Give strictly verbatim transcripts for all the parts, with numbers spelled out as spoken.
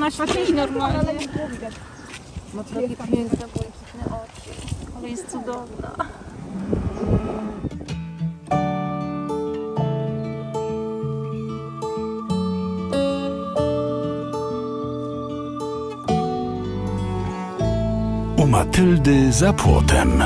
ona śpi normalnie. Ma takie piękne, błękitne oczy. Ale jest cudowna. U Matyldy za płotem.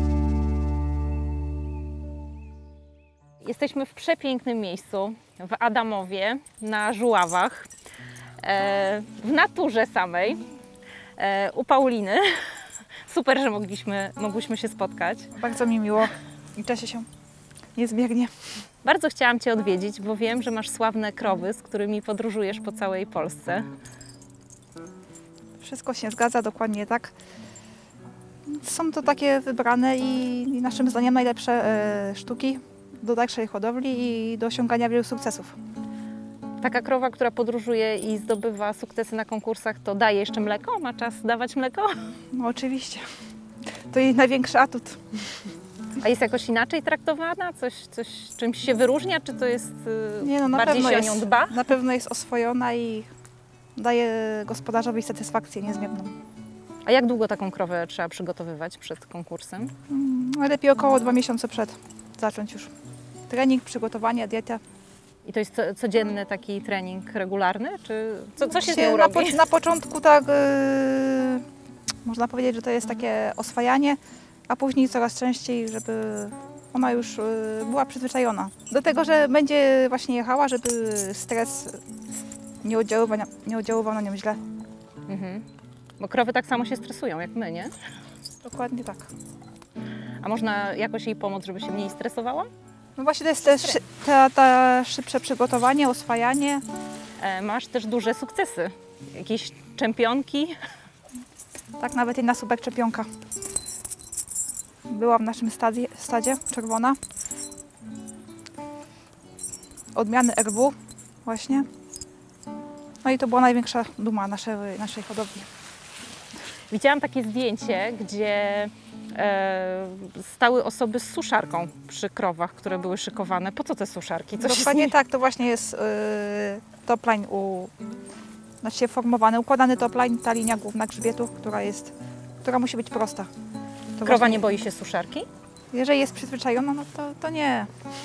Jesteśmy w przepięknym miejscu, w Adamowie, na Żuławach, e, w naturze samej, e, u Pauliny. Super, że mogliśmy, mogłyśmy się spotkać. Bardzo mi miło i cieszę się niezmiernie. Bardzo chciałam Cię odwiedzić, bo wiem, że masz sławne krowy, z którymi podróżujesz po całej Polsce. Wszystko się zgadza, dokładnie tak. Są to takie wybrane i naszym zdaniem najlepsze e, sztuki do dalszej hodowli i do osiągania wielu sukcesów. Taka krowa, która podróżuje i zdobywa sukcesy na konkursach, to daje jeszcze mleko? Ma czas dawać mleko? No oczywiście. To jej największy atut. A jest jakoś inaczej traktowana? Coś, coś czymś się wyróżnia? Czy to jest Nie, no, na bardziej pewno się jest, o nią dba? Na pewno jest oswojona i daje gospodarzowi satysfakcję niezmierną. A jak długo taką krowę trzeba przygotowywać przed konkursem? Mm, lepiej około dwa miesiące przed zacząć już. Trening, przygotowanie, dieta. I to jest co, codzienny taki trening regularny? Czy co, co się z Się nią na, robi? po, na początku tak yy, można powiedzieć, że to jest takie oswajanie, a później coraz częściej, żeby ona już yy, była przyzwyczajona do tego, że będzie właśnie jechała, żeby stres nie oddziaływał, nie oddziaływał na nią źle. Mhm. Bo krowy tak samo się stresują jak my, nie? Dokładnie tak. A można jakoś jej pomóc, żeby się mniej stresowała? No właśnie to jest też ta, ta szybsze przygotowanie, oswajanie. E, masz też duże sukcesy. Jakieś czempionki. Tak, nawet jedna subek czempionka. Była w naszym stadzie, stadzie czerwona. Odmiany R W właśnie. No i to była największa duma naszej, naszej hodowli. Widziałam takie zdjęcie, gdzie e, stały osoby z suszarką przy krowach, które były szykowane. Po co te suszarki? Co się z Dokładnie nimi- tak, to właśnie jest yy, topline u, znaczy formowany, układany topline, ta linia główna grzbietu, która jest, która musi być prosta. To Krowa właśnie, nie boi się suszarki? jeżeli jest przyzwyczajona, no to, to nie.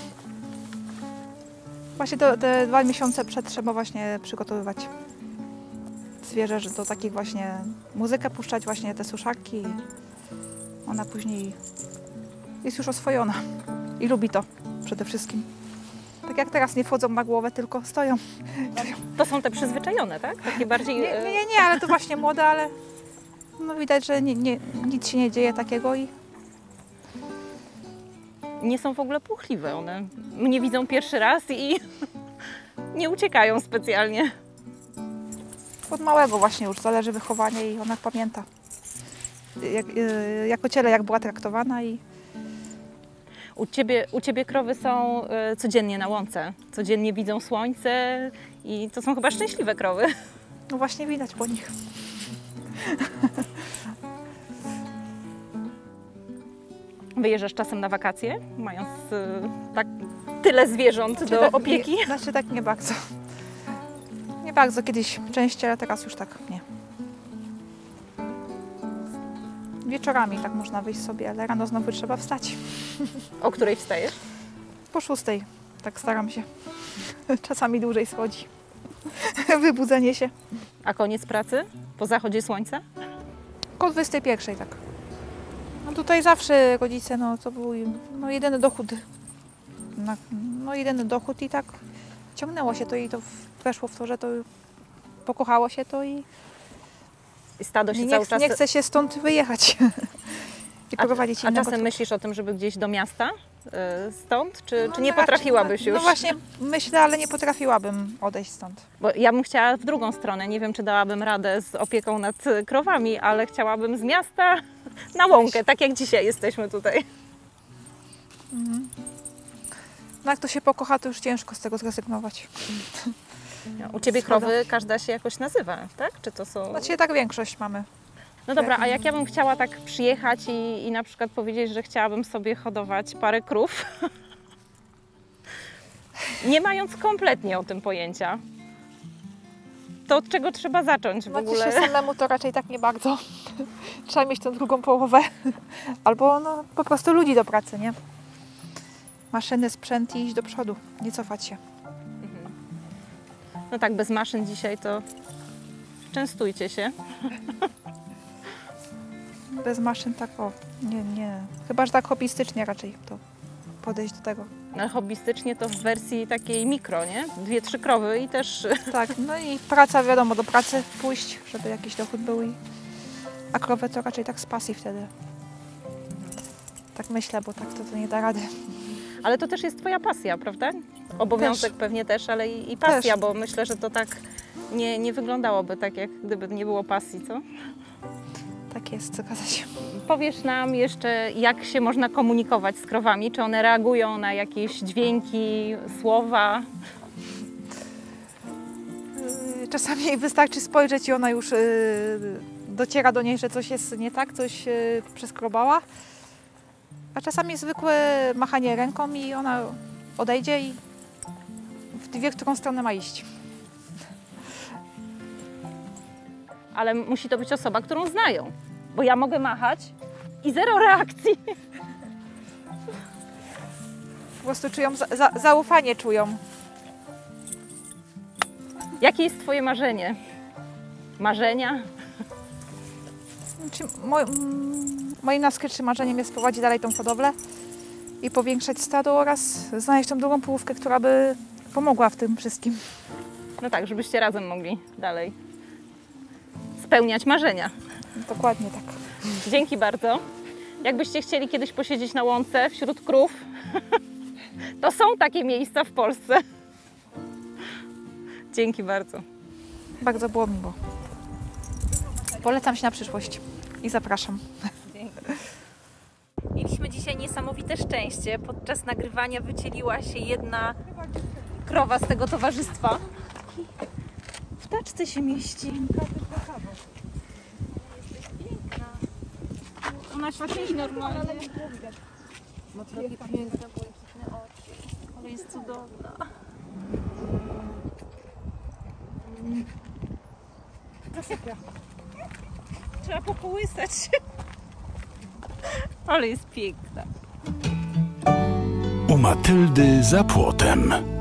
Właśnie to, te dwa miesiące przed trzeba właśnie przygotowywać zwierzę, że do takich właśnie muzykę puszczać, właśnie te suszarki. I ona później jest już oswojona i lubi to przede wszystkim. Tak jak teraz nie wchodzą na głowę, tylko stoją. To są te przyzwyczajone, tak? Takie bardziej... Nie, nie, nie, nie, ale to właśnie młode, ale no widać, że nie, nie, nic się nie dzieje takiego i nie są w ogóle płochliwe. One mnie widzą pierwszy raz i nie uciekają specjalnie. od małego właśnie już zależy wychowanie i ona pamięta. Jak, y, jako ciele jak była traktowana i U ciebie, u ciebie krowy są e, codziennie na łące. Codziennie widzą słońce i to są chyba szczęśliwe krowy. no właśnie widać po nich. Wyjeżdżasz czasem na wakacje, mając e, tak tyle zwierząt do tak, opieki? Nie, znaczy tak nie bardzo. Nie bardzo, kiedyś częściej, ale teraz już tak nie. Wieczorami tak można wyjść sobie, ale rano znowu trzeba wstać. O której wstajesz? Po szóstej, tak staram się. Czasami dłużej schodzi. Wybudzenie się. A koniec pracy? Po zachodzie słońca? Koło dwudziestej pierwszej, tak. No tutaj zawsze rodzice, no to był no, jedyny dochód. No, no jedyny dochód i tak ciągnęło się to i to weszło w to, że to pokochało się to i I stado się nie, cały ch- czas... nie chce się stąd wyjechać i A, prowadzić a innego. czasem myślisz o tym, żeby gdzieś do miasta e, stąd? Czy, No, czy nie raczej- potrafiłabyś no, już? No właśnie myślę, ale nie potrafiłabym odejść stąd. Bo ja bym chciała w drugą stronę. Nie wiem, czy dałabym radę z opieką nad e, krowami, ale chciałabym z miasta na łąkę, tak jak dzisiaj jesteśmy tutaj. No jak to się pokocha, to już ciężko z tego zrezygnować. U Ciebie Zgoda. krowy każda się jakoś nazywa, tak? Czy to są... Znaczy tak większość mamy. No dobra, a jak ja bym chciała tak przyjechać i, i na przykład powiedzieć, że chciałabym sobie hodować parę krów, nie mając kompletnie o tym pojęcia. to od czego trzeba zacząć w Znaczy ogóle? się samemu to raczej tak nie bardzo. Trzeba mieć tą drugą połowę. Albo no, po prostu ludzi do pracy, nie? Maszyny, sprzęt i iść do przodu. Nie cofać się. No tak, bez maszyn dzisiaj to częstujcie się. Bez maszyn tak o, nie, nie. Chyba, że tak hobbystycznie raczej to podejść do tego. No, hobbystycznie to w wersji takiej mikro, nie? Dwie, trzy krowy i też... Tak, no i praca, wiadomo, do pracy pójść, żeby jakiś dochód był. I... A krowę to raczej tak z pasji wtedy. Tak myślę, bo tak to, to nie da rady. Ale to też jest Twoja pasja, prawda? Obowiązek Też. pewnie też, ale i, i pasja, Też. bo myślę, że to tak nie, nie wyglądałoby tak, jak gdyby nie było pasji, co? Tak jest, zgadza się. Powiesz nam jeszcze, jak się można komunikować z krowami? Czy one reagują na jakieś dźwięki, słowa? Yy, Czasami wystarczy spojrzeć i ona już yy, dociera do niej, że coś jest nie tak, coś yy, przeskrobała. A czasami zwykłe machanie ręką i ona odejdzie i wie, w którą stronę ma iść. Ale musi to być osoba, którą znają, bo ja mogę machać i zero reakcji. Po prostu czują, za, za, zaufanie czują. Jakie jest Twoje marzenie? Marzenia? Czy mo, mm, moim najskrytszym marzeniem jest prowadzić dalej tą hodowlę i powiększać stado oraz znaleźć tą drugą połówkę, która by pomogła w tym wszystkim. No tak, żebyście razem mogli dalej spełniać marzenia. Dokładnie tak. Dzięki bardzo. Jakbyście chcieli kiedyś posiedzieć na łące wśród krów, to są takie miejsca w Polsce. Dzięki bardzo. Bardzo było miło. Polecam się na przyszłość i zapraszam. Mieliśmy dzisiaj niesamowite szczęście. Podczas nagrywania wycieliła się jedna krowa z tego towarzystwa. W taczce się mieści. Ona świeci normalnie. Ma takie piękne, błękitne oczy. Ale jest cudowna. Zasypia. Trzeba pokołysać się. Ale jest piękna. U Matyldy za płotem.